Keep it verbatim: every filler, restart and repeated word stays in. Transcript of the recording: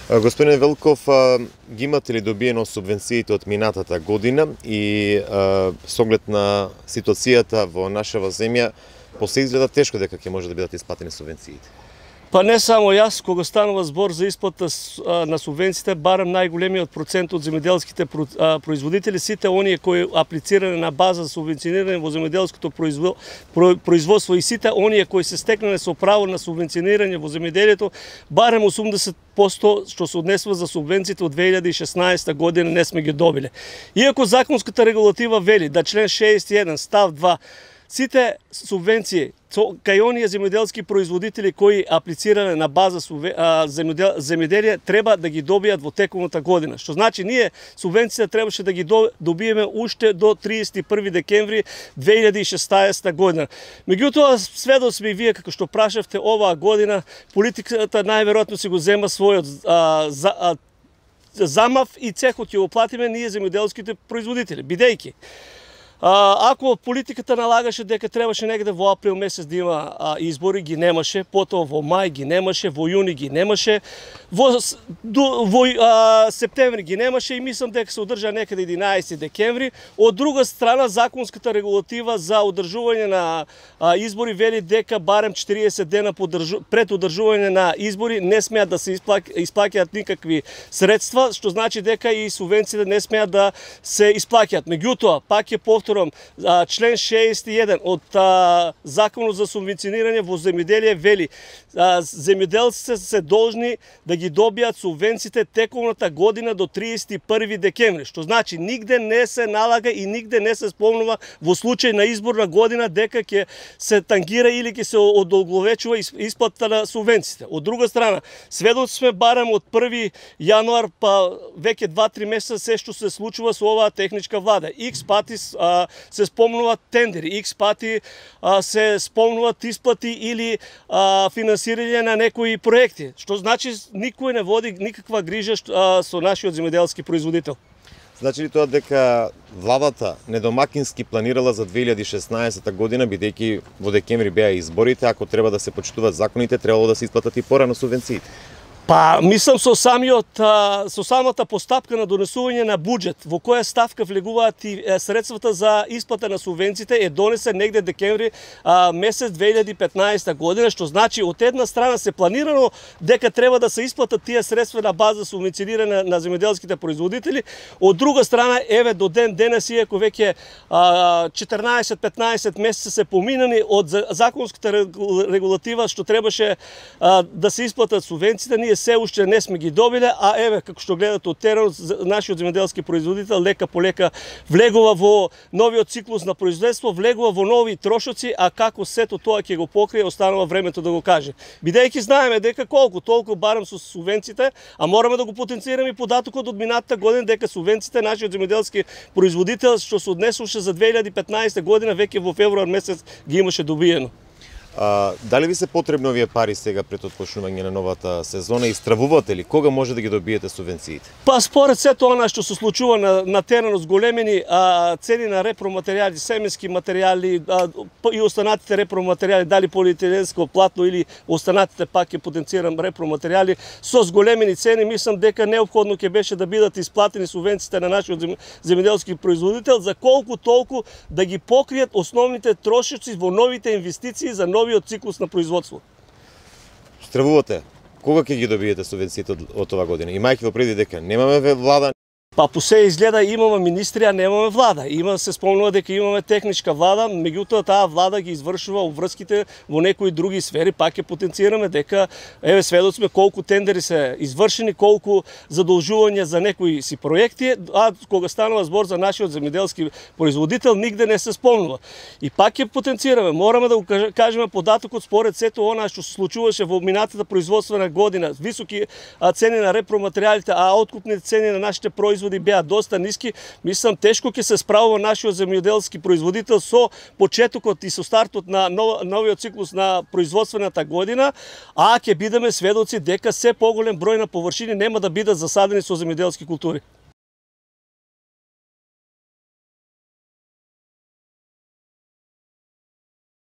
Господин Велков, ги имате ли добиено субвенциите од минатата година и со оглед на ситуацијата во нашава земја, после изгледа тешко дека ќе може да бидат исплатени субвенциите? Па не само јас, кога станува збор за исплата на субвенциите, барам најголемиот процент од земјоделските производители, сите оние кои аплицирани на база за субвенционирање во земјоделското производство и сите оние кои се стекнале со право на субвенционирање во земјоделието, барем осумдесет проценти што се однесува за субвенциите од две илјади и шеснаесета година не сме ги добиле. Иако законската регулатива вели да член шеесет и еден став два сите субвенции кај оние земјоделски производители кои аплицирале на база земјоделие треба да ги добијат во текумната година. Што значи ние субвенциите требаше да ги добиеме уште до триесет и први декември две илјади и шеснаесета година. Меѓутоа, сведоци сме и вие како што прашавте, оваа година политиката најверојатно си го зема својот а, за, а, замав и цехот ќе го платиме ние земјоделските производители, бидејќи ако политиката налагаше дека требаше негде во април месец да има а, избори, ги немаше, потоа во мај ги немаше, во јуни ги немаше, во, до, во а, септември ги немаше и мислам дека се одржа некаде единаесети декември. Од друга страна, законската регулатива за одржување на а, избори вели дека барем четириесет дена пред одржување на избори не смеат да се исплаќаат никакви средства, што значи дека и субвенциите не смеат да се исплаќаат. Меѓутоа, пак е повторно член шеесет и еден од а, Законот за субвенционирање во земјоделие вели а, земјоделците се должни да ги добијат субвенциите текумната година до триесет и први декември, што значи нигде не се налага и нигде не се спомнува во случај на изборна година дека ќе се тангира или ќе се одолговечува исплата на субвенциите. Од друга страна, сведоци сме барем од први јануар па веќе два-три месеца се што се случува со оваа техничка влада. Икс пати а, се спомнуваат тендери, икс пати а, се спомнуваат исплати или а, финансирање на некои проекти, што значи никој не води никаква грижа а, со нашиот земјоделски производител. Значи ли тоа дека владата недомакински планирала за две илјади и шеснаесета година, бидејќи во декември беа изборите, ако треба да се почитуваат законите, требало да се исплатат и порано субвенциите? Па, мислам со самиот со самата постапка на донесување на буџет, во која ставка влегуваат и средствата за исплата на субвенциите, е донесен негде декември а, месец две илјади и петнаесета година, што значи од една страна се планирано дека треба да се исплатат тие средства на база субвенционирање на земјоделските производители, од друга страна еве до ден денес, иако веќе четрнаесет-петнаесет месеца се поминани од законската регулатива што требаше а, да се исплатат субвенциите, ние се уште не сме ги добиле, а еве како што гледате од теренот, нашиот земјоделски производител лека по лека влегува во новиот циклус на производство, влегува во нови трошоци, а како сето тоа ќе го покрие, останува времето да го каже. Бидејќи знаеме дека колку толку барам со субвенциите, а мораме да го потенцираме и податокот од минатата година дека субвенциите нашиот земјоделски производител што се однесуваше за две илјади и петнаесета година веќе во февруар месец ги имаше добиено. А, дали ви се потребни овие пари сега пред отпочнување на новата сезона и стравувате ли кога може да ги добиете субвенциите? Па според сето она што се случува на, на теренот, зголемени а, цени на репроматеријали, семенски материјали а, и останатите репроматеријали, дали полиетиленско платно или останатите пак ќе потенцирам репроматеријали со зголемени цени, мислам дека неопходно ќе беше да бидат исплатени субвенциите на нашиот земјоделски производител за колку толку да ги покријат основните трошоци во новите инвестиции за новиот циклус на производство. Стравувате, кога ќе ги добиете субвенциите од, од ова година? Имајќи во преди дека немаме влада. Па по се изгледа имаме министри, а немаме влада. Има се спомнува дека имаме техничка влада, меѓутоа таа влада ги извршува обврските во некои други сфери, пак ќе потенцираме дека еве сведоци сме колку тендери се извршени, колку задолжувања за некои си проекти, а кога станува збор за нашиот земјоделски производител нигде не се спомнува. И пак ќе потенцираме, мораме да го кажеме податокот според сето она што се случуваше во минатата производствена година, високи цени на репроматеријалите, а откупните цени на нашите производи беа доста ниски, мислам тешко ќе се справува нашиот земјоделски производител со почетокот и со стартот на новиот циклус на производствената година, а ќе бидеме сведоци дека се поголем број на површини нема да бидат засадени со земјоделски култури.